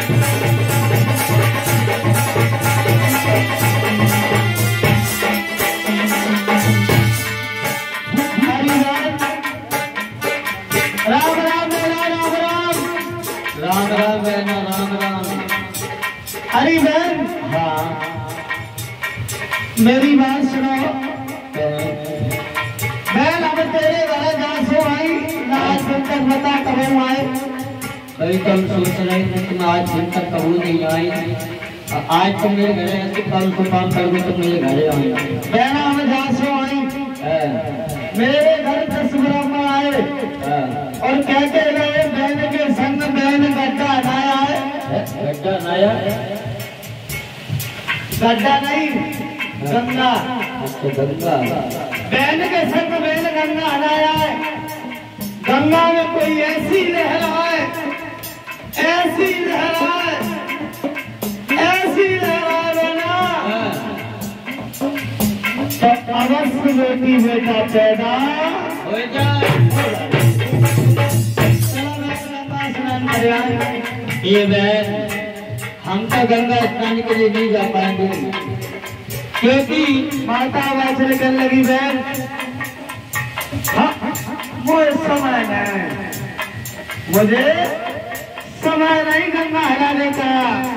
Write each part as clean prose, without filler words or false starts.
हरी बहन, हाँ मेरी बात सुनो बहन। अब तेरे घर जहाँ से आई ना आज दिन तक बता कब आए। भाई तुम सोच रहे थे तुम आज दिन तक कबू नहीं आई। आज तुम मेरे घर ऐसे कल को काम करोगे तुम मेरे घर आई। बहन अब जहाँ से आई मेरे घर 10 ब्राह्मण आए और क्या कह रहे बहन के संग बहन गड्ढा हटाया है। गड्ढा नया गड्ढा नहीं गंगा। अच्छा गंगा। बहन के संग बहन गंगा हटाया है। गंगा में कोई ऐसी लहर है, ऐसी लहर है, ऐसी लहर है ना तो अवश्य बेटी बेटा पैदा हो जाए। ये बहन हम तो गंगा स्नान के लिए नहीं जा पाएंगे क्योंकि माता वाचल कर लगी बहन। मुझे समय नहीं, मुझे समय नहीं गंगा हराने का।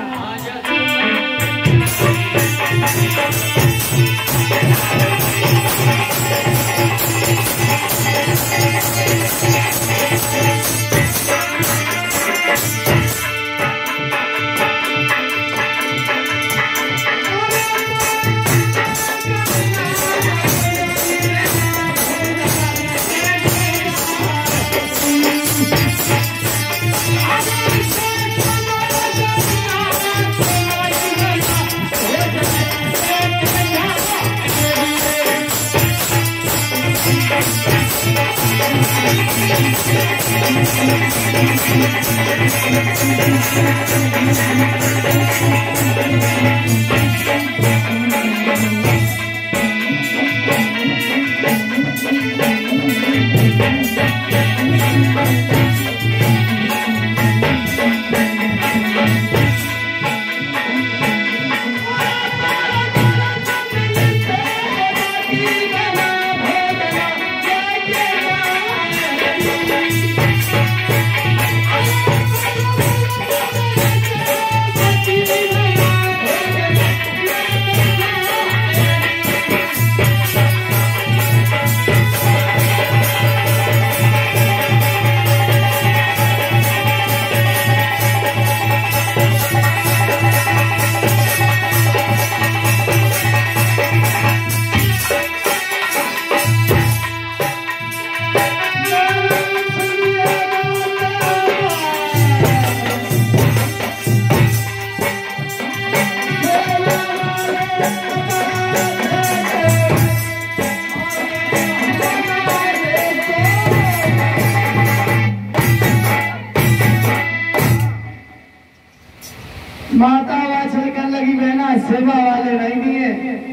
माता वाचल कर लगी बहना सेवा वाले नहीं दिए।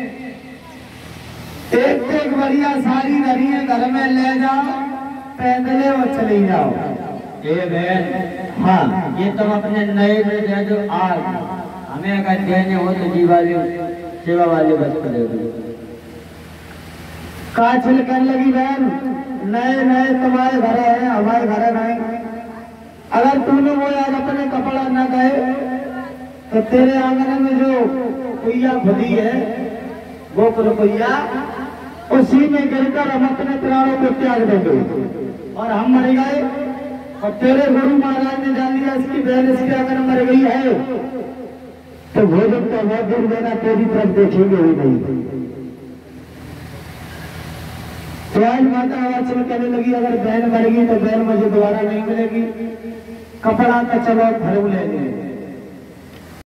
एक बढ़िया साड़ी धरी है घर में ले जाओ पैदले और चली जाओ। ये बहन हाँ ये तुम अपने नए में दे दो। आज हमें अगर देने हो तो जीवाली सेवा वाले बस करे काछल कर लगी बहन। नए नए तुम्हारे घर है हमारे घर नहीं। अगर तूने वो आज अपने कपड़ा न गए तो तेरे आंगन में जो कुइया खुदी है गोकुल कुइया उसी में गिरकर हम अपने प्राणों को त्याग देंगे और हम मर गए। और तेरे गुरु महाराज ने जान लिया इसकी बहन इसके अगर मर गई है तो भोजन तो बहुत दूर देना तेरी तरफ देखेंगे ही नहीं। तो आज माता वाचल कहने लगी अगर बहन मर गई तो बहन मुझे दोबारा नहीं मिलेगी। कपड़ा तो चलो घर ले लेंगे